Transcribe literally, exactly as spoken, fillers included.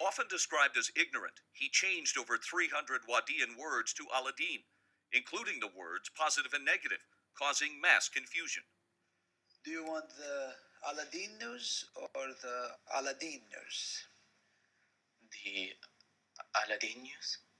Often described as ignorant, he changed over three hundred Wadian words to Aladeen, including the words positive and negative, causing mass confusion. Do you want the Aladeen news or the Aladeen news? The Aladeen news?